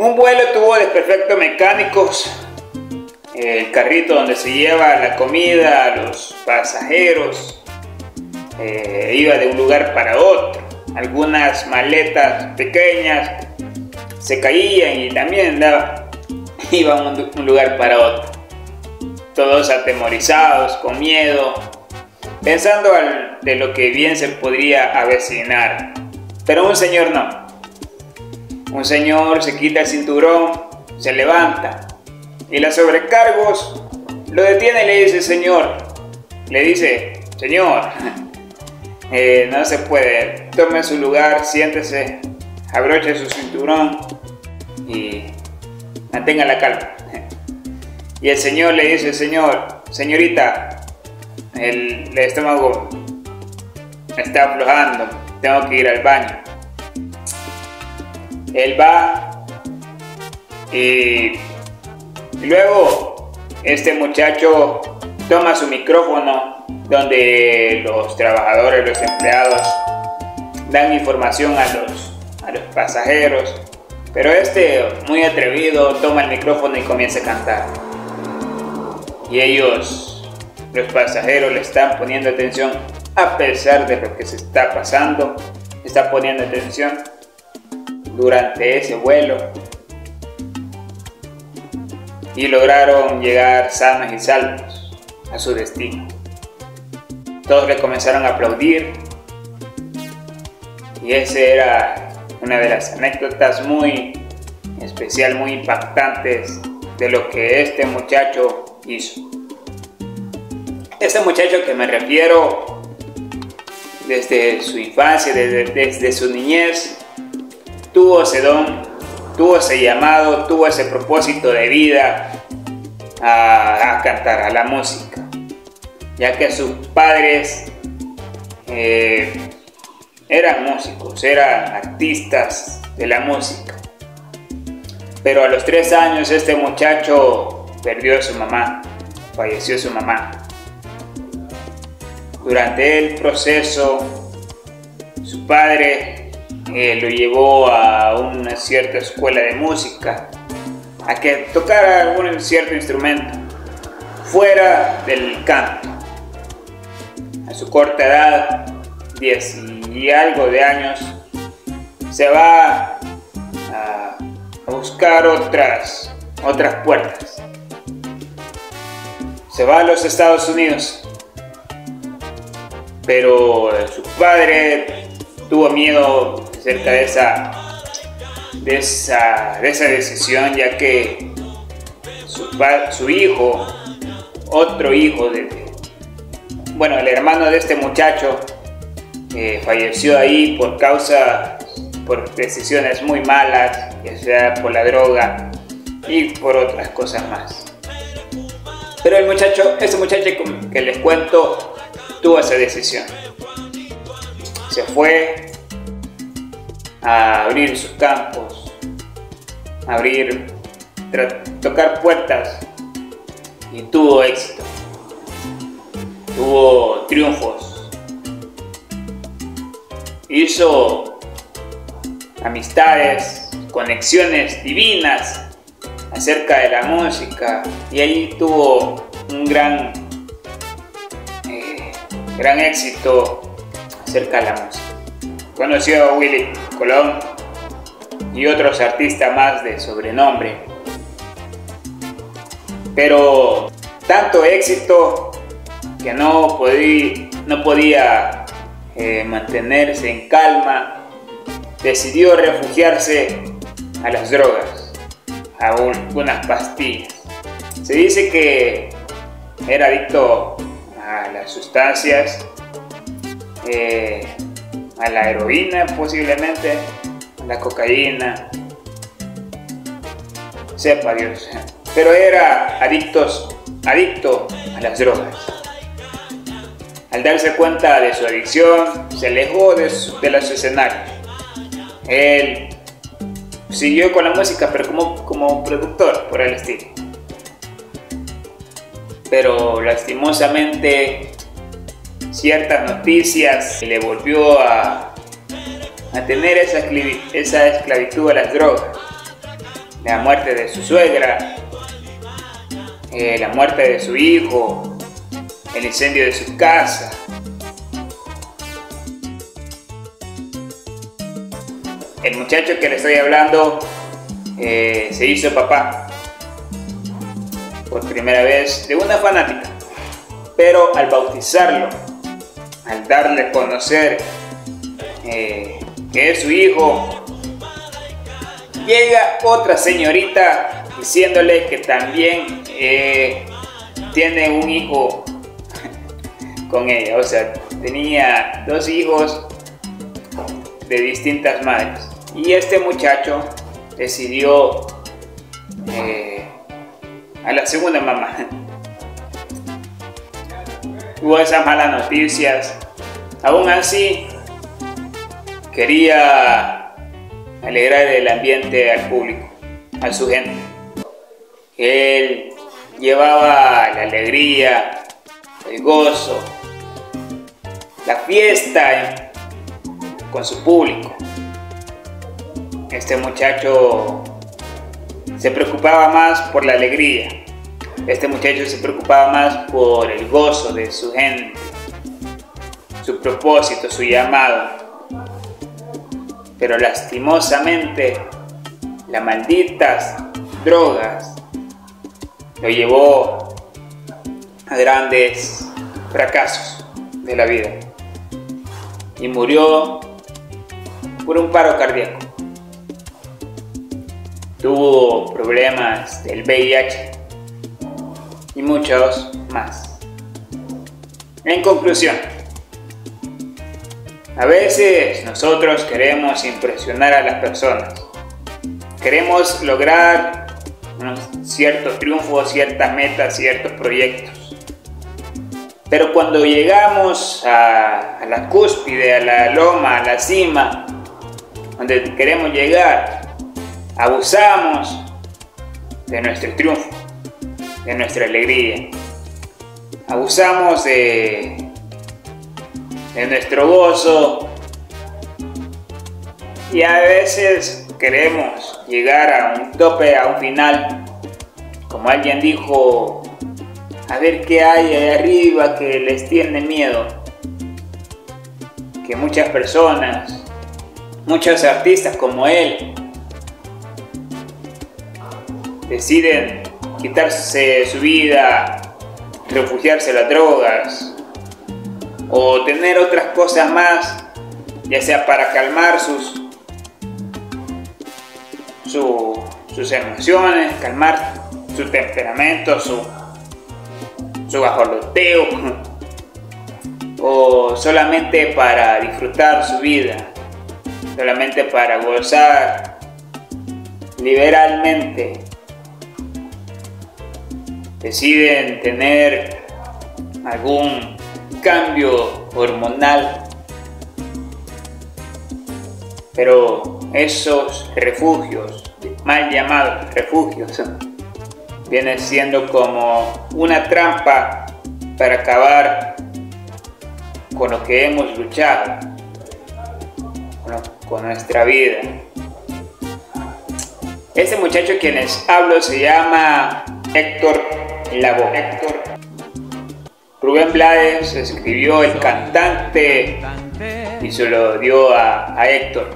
Un vuelo tuvo desperfectos mecánicos. El carrito donde se lleva la comida a los pasajeros iba de un lugar para otro. Algunas maletas pequeñas se caían y también iban de un lugar para otro. Todos atemorizados, con miedo, pensando de lo que bien se podría avecinar. Pero un señor no. Un señor se quita el cinturón, se levanta y los sobrecargos lo detiene y le dice: señor, no se puede, tome su lugar, siéntese, abroche su cinturón y mantenga la calma. Y el señor le dice: señorita, el estómago está aflojando, tengo que ir al baño. Él va y luego este muchacho toma su micrófono donde los trabajadores, los empleados dan información a los pasajeros, pero este, muy atrevido, toma el micrófono y comienza a cantar. Y ellos, los pasajeros, le están poniendo atención a pesar de lo que se está pasando, está poniendo atención durante ese vuelo y lograron llegar sanos y salvos a su destino. Todos le comenzaron a aplaudir y esa era una de las anécdotas muy especial, muy impactantes de lo que este muchacho hizo. Este muchacho que me refiero, desde su infancia, desde su niñez, tuvo ese don, tuvo ese llamado, tuvo ese propósito de vida a cantar, a la música, ya que sus padres eran músicos, eran artistas de la música. Pero a los 3 años este muchacho perdió a su mamá, falleció su mamá. Durante el proceso, su padre lo llevó a una cierta escuela de música, a que tocara algún cierto instrumento, fuera del canto. A su corta edad, 10 y algo de años, se va a buscar otras puertas. Se va a los Estados Unidos, pero su padre tuvo miedo acerca de esa decisión, ya que su hijo, otro hijo el hermano de este muchacho, falleció ahí por decisiones muy malas, ya sea por la droga y por otras cosas más. Pero este muchacho que les cuento, tuvo esa decisión. Se fue a abrir sus campos, tocar puertas, y tuvo éxito, tuvo triunfos, hizo amistades, conexiones divinas acerca de la música, y ahí tuvo un gran éxito acerca de la música. Conoció a Willy Colón y otros artistas más de sobrenombre, pero tanto éxito que no podía mantenerse en calma. Decidió refugiarse a las drogas, a algunas pastillas. Se dice que era adicto a las sustancias, a la heroína posiblemente, a la cocaína, sepa Dios, pero era adicto a las drogas. Al darse cuenta de su adicción, se alejó de los escenarios. Él siguió con la música, pero como productor, por el estilo. Pero lastimosamente, ciertas noticias le volvió a tener esa esclavitud a las drogas. la muerte de su suegra, la muerte de su hijo, el incendio de su casa. El muchacho que le estoy hablando se hizo papá por primera vez de una fanática, pero al bautizarlo, al darle a conocer que es su hijo, llega otra señorita diciéndole que también tiene un hijo con ella, o sea, tenía 2 hijos de distintas madres. Y este muchacho decidió a la segunda mamá. Hubo esas malas noticias. Aún así, quería alegrar el ambiente al público, a su gente. Él llevaba la alegría, el gozo, la fiesta con su público. Este muchacho se preocupaba más por la alegría. Este muchacho se preocupaba más por el gozo de su gente, su propósito, su llamado. Pero lastimosamente, las malditas drogas lo llevó a grandes fracasos de la vida y murió por un paro cardíaco. Tuvo problemas del VIH y muchos más. En conclusión, a veces nosotros queremos impresionar a las personas. Queremos lograr ciertos triunfos, ciertas metas, ciertos proyectos. Pero cuando llegamos a la cúspide, a la loma, a la cima, donde queremos llegar, abusamos de nuestro triunfo, de nuestra alegría. Abusamos de nuestro gozo. Y a veces queremos llegar a un tope, a un final. Como alguien dijo, a ver qué hay ahí arriba que les tiene miedo. Que muchas personas, muchos artistas como él, deciden quitarse su vida, refugiarse en las drogas o tener otras cosas más, ya sea para calmar sus emociones, calmar su temperamento, su bajoloteo, o solamente para disfrutar su vida, solamente para gozar liberalmente. Deciden tener algún cambio hormonal, pero esos refugios, mal llamados refugios, vienen siendo como una trampa para acabar con lo que hemos luchado, con nuestra vida. Este muchacho quien les hablo se llama Héctor Lavoe. Rubén Blades escribió El Cantante y se lo dio a Héctor,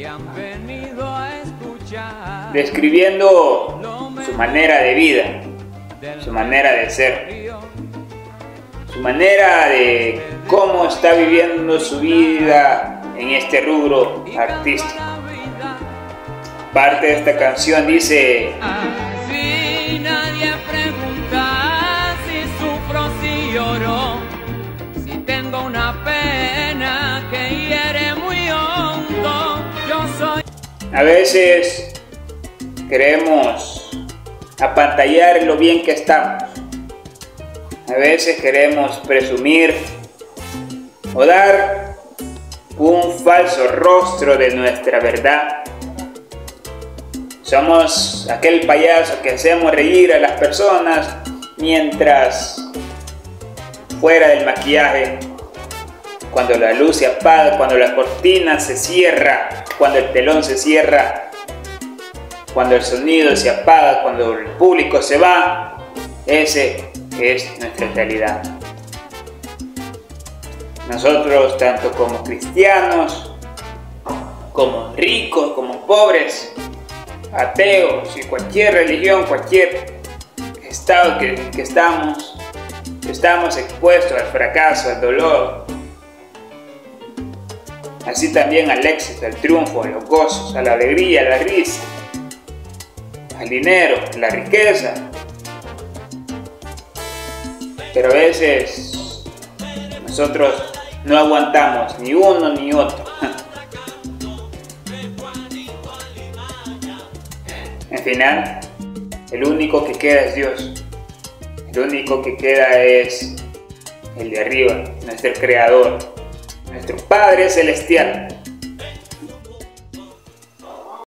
describiendo su manera de vida, su manera de ser, su manera de cómo está viviendo su vida en este rubro artístico. Parte de esta canción dice: si nadie pregunta si sufro, si lloro, si tengo una pena que hiere muy hondo, yo soy. A veces queremos apantallar lo bien que estamos. A veces queremos presumir o dar un falso rostro de nuestra verdad. Somos aquel payaso que hacemos reír a las personas mientras fuera del maquillaje, cuando la luz se apaga, cuando la cortina se cierra, cuando el telón se cierra, cuando el sonido se apaga, cuando el público se va. Ese es nuestra realidad. Nosotros, tanto como cristianos, como ricos, como pobres, ateos y cualquier religión, cualquier estado que estamos expuestos al fracaso, al dolor. Así también al éxito, al triunfo, a los gozos, a la alegría, a la risa, al dinero, a la riqueza. Pero a veces nosotros no aguantamos ni uno ni otro. En final, el único que queda es Dios. El único que queda es el de arriba, nuestro Creador, nuestro Padre Celestial.